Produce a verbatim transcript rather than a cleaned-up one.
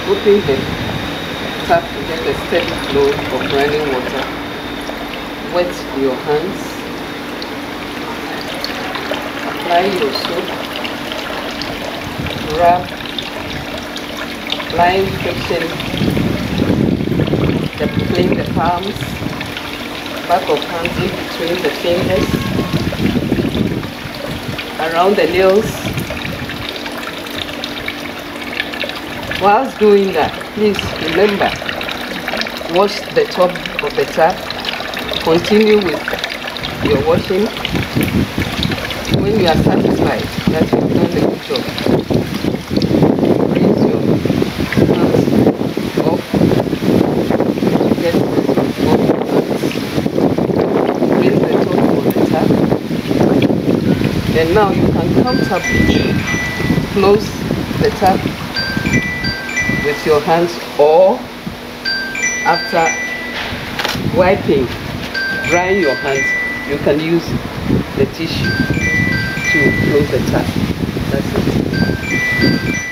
open the tap to get a steady flow of running water. Wet your hands. Apply your soap. Rub. Applying friction. The, clean the palms. Back of hands in between the fingers. Around the nails. Whilst doing that, please remember, wash the top of the tap. Continue with your washing. When you are satisfied that you've done a good job, rinse your hands off to get the top of your hands. Rinse the top of the tap. And now you can comfortably close the tap with your hands, or after wiping, drying your hands, you can use the tissue to close the tap. That's it.